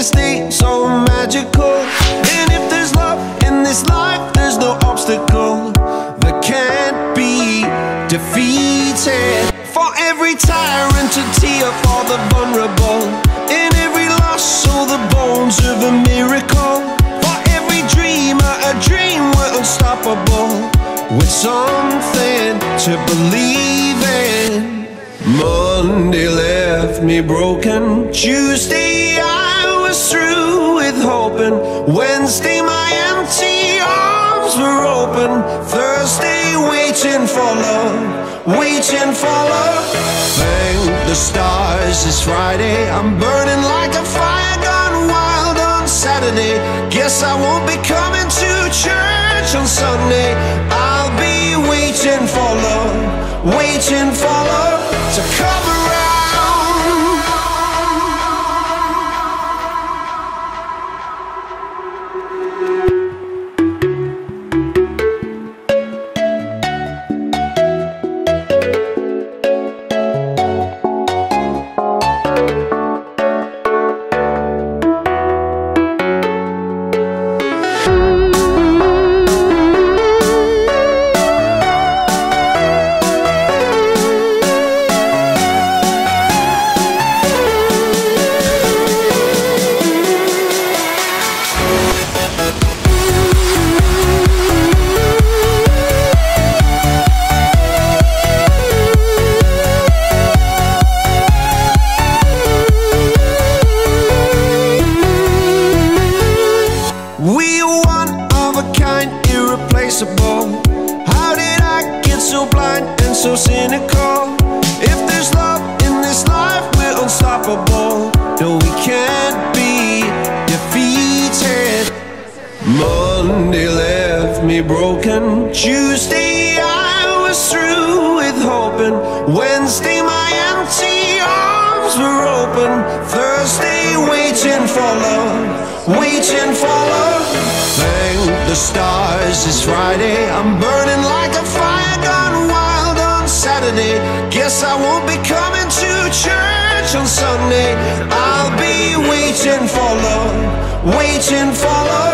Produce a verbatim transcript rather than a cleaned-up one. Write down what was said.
this day so magical. And if there's love in this life, there's no obstacle that can't be defeated. For every tyrant to tear for the vulnerable, in every loss, so the bones of a miracle. For every dreamer, a dream we're unstoppable, with something to believe in. Monday left me broken. Tuesday I was through with hoping. Wednesday my empty arms were open. Thursday waiting for love, waiting for love. Thank the stars it's Friday. I'm burning like a fire gone wild on Saturday. Guess I won't be coming to church on Sunday. I'll be waiting for love, waiting for love to come around. How did I get so blind and so cynical? If there's love in this life, we're unstoppable. No, we can't be defeated. Monday left me broken. Tuesday I was through with hoping. Wednesday my empty arms were open. Thursday waiting for love, waiting for love. Thank the stars it's Friday. I'm burning like a fire gone wild on Saturday. Guess I won't be coming to church on Sunday. I'll be waiting for love, waiting for love